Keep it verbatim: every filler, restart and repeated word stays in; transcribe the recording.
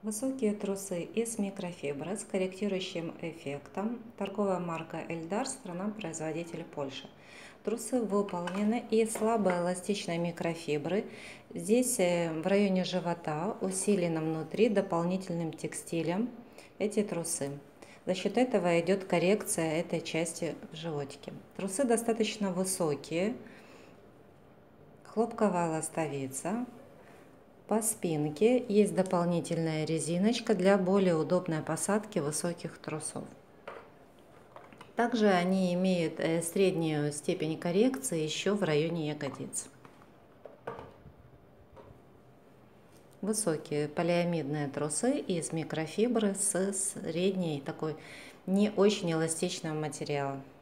Высокие трусы из микрофибры с корректирующим эффектом. Торговая марка Эльдар, страна-производитель Польша. Трусы выполнены из слабоэластичной микрофибры. Здесь в районе живота усилено внутри дополнительным текстилем эти трусы. За счет этого идет коррекция этой части в животике. Трусы достаточно высокие, хлопковая ластовица. По спинке есть дополнительная резиночка для более удобной посадки высоких трусов. Также они имеют среднюю степень коррекции еще в районе ягодиц. Высокие полиамидные трусы из микрофибры с средней такой не очень эластичного материала.